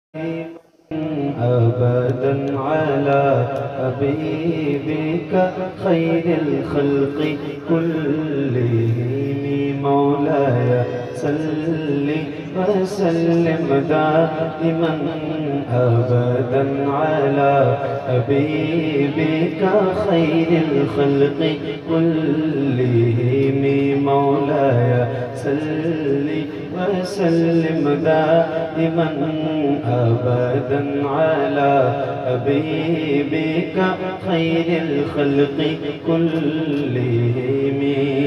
أبدا على حبيبك خير الخلق كلهم مولاي صل وسلم دائما أبدا على حبيبك خير الخلق كلهم مولاي صل وسلم دائما أبدا على حبيبك خير الخلق كلهم।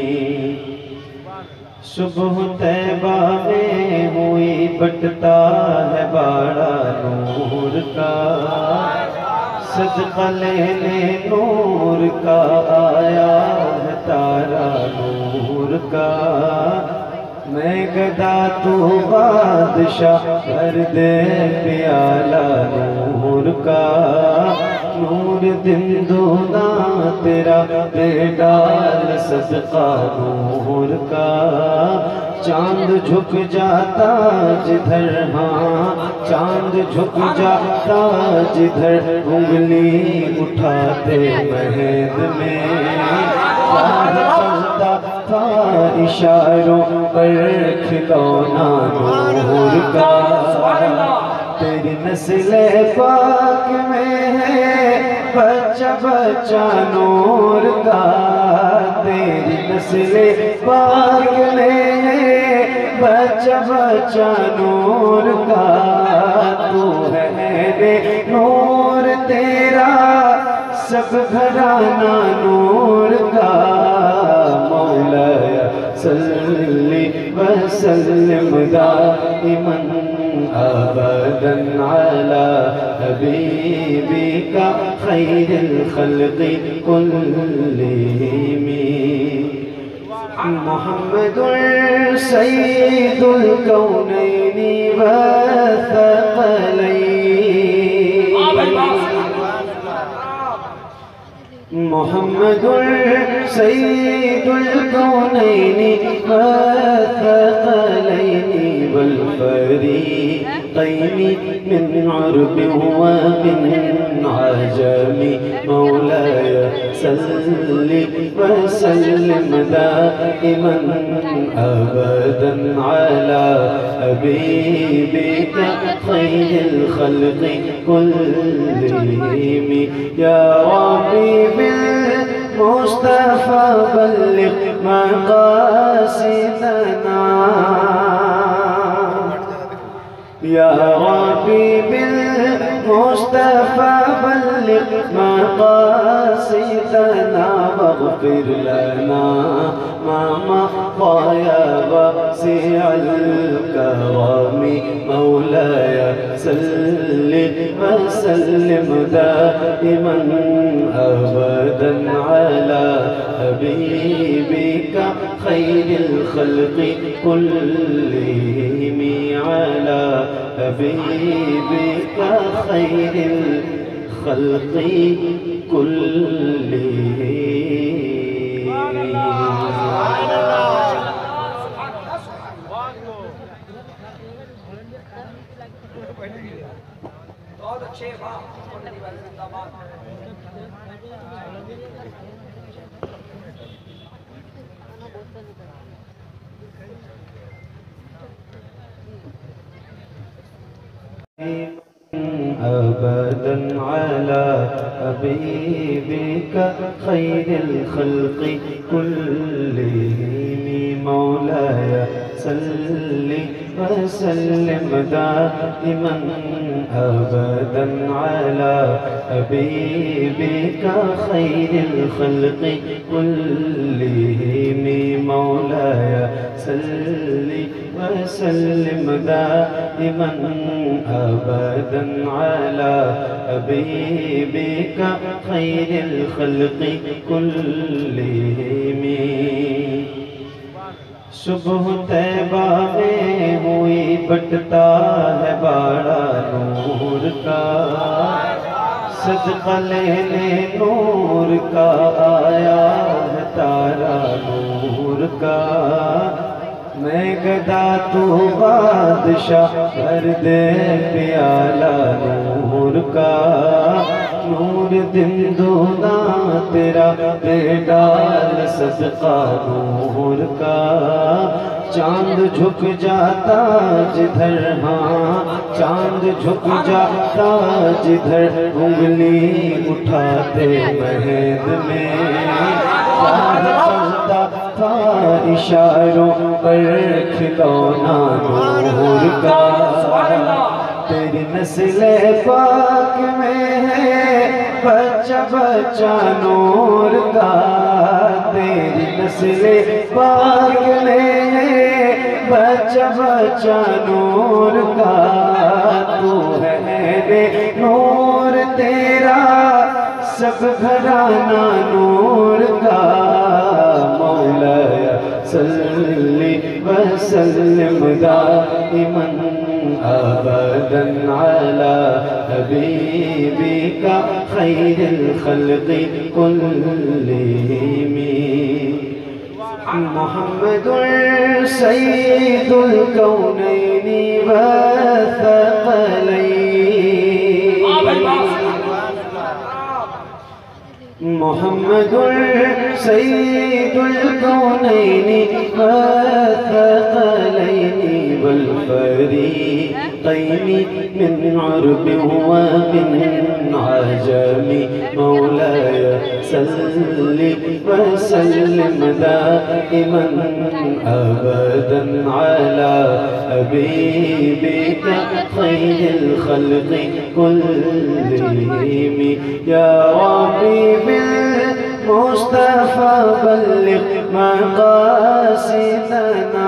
सुबह तैबा में हुई बटता है बाड़ा नूर का, सदका लेने नूर का आया है तारा नूर का। मैं गदा तू बादशाह भर दे प्याला नूर का। नूर दिन दूना तेरा दे डाल सदका नूर का। चांद झुक जाता जिधर, हाँ चांद झुक जाता जिधर उंगली उठाते महद में। चलता था इशारों पर खिलौना नूर का। तेरी नस्ल पाक में है बच्चा बच्चा नूर का। तेरी नस्ल पाक में है बच्चा बच्चा नूर का। तू है रे नूर तेरा सब घराना नूर का। मौलाया सल्ली वसल्लिम दाइमन अबदन अला हबीबिका खैरिल खल्क़ि कुल्लिहिम। मुहम्मदुर सय्यिदुल कौनैनि व थक़लैन। मुहम्मदुर सय्यिदुल कौनैनि व थक़लैनि वल फ़रीक़ैनि मिन अरबि व मिन अजमि। मौलाय सल्लि व सल्लिम दाइमन अबदन अला हबीबिका खैरिल खल्क़ि कुल्लिहिम। या रब्बी बिल मुस्तफ़ा बल्लिग़ मक़ासिदना। या रब्बी बिल मुस्तफ़ा बल्लिग़ मक़ासिदना वग़फ़िर लना मा मक़या वासिअल करमी। मौलाय सल्लि वसल्लिम दाइमन अबदन अला हबीबिका खैरिल खल्क़ि कुल्लिहिम। अला हबीबिका खैरिल खल्क़ि कुल्लिहिम। बहुत अच्छे अबदन अला हबीबिका खैरिल खल्क़ि कुल्लिहिम। मौलाय सल्लि वसल्लिम दाइमन अबदन अला हबीबिका खैरिल खल्क़ि कुल्लिहिम। मौलाय सल्लि वसल्लिम दाइमन अबदन अला हबीबिका खैरिल खल्क़ि कुल्लिहिम। सुबह तैबा में हुई बटता है बाड़ा नूर का। सदका लेने नूर का आया है तारा नूर का। मैं गदा तू बादशाह भर दे प्याला का नूर दिन दूना तेरा दे डाल सदका नूर का। चांद झुक जाता जिधर, हाँ चांद झुक जाता जिधर उंगली उठाते महद में। चलता था इशारों पर खिलौना नूर का। तेरी नस्ल पाक में है बच्चा बच्चा नूर का। तेरी नस्ल पाक में है बच्चा बच्चा नूर का। तू है रे नूर तेरा सब घराना नूर का। मौलाया सल्ली व सल्लिम दाइमन अबदन अला हबीबिका खैरिल खल्क़ि कुल्लिहिम। मुहम्मदुर सय्यिदुल कौनैनि व थक़लैन। मुहम्मदुर सय्यिदुल कौनैनि व थक़लैनि वल फरीक़ैनि मिन अरबि व मिन अजमि। मौलाया सल्लि व सल्लिम दाइमन अबदन अला हबीबिका खैरिल खल्क़ि कुल्लिहिम। या रब्बी बिल-मुस्तफ़ा बल्लिग़ मक़ासिदना।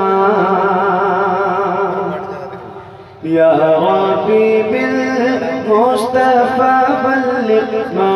या रब्बी बिल-मुस्तफ़ा बल्लिग़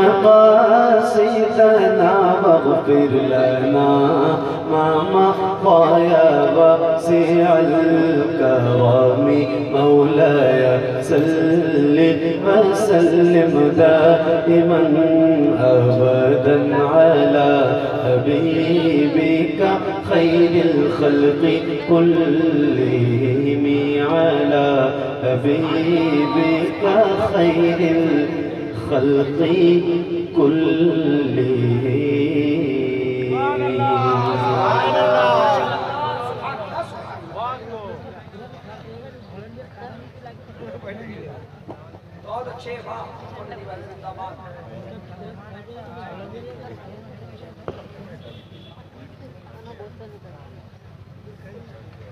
मक़ासिदना वग़फ़िर लना मा मक़ा वासिअल करम। मौलाया सल्लि व सल्लिम दाइमन अबदन अला हबीबिका खैरिल खल्क़ि कुल्लिहिम। अला हबीबिका खैरिल खल्क़ि कुल्लिहिम। बहुत अच्छे बात।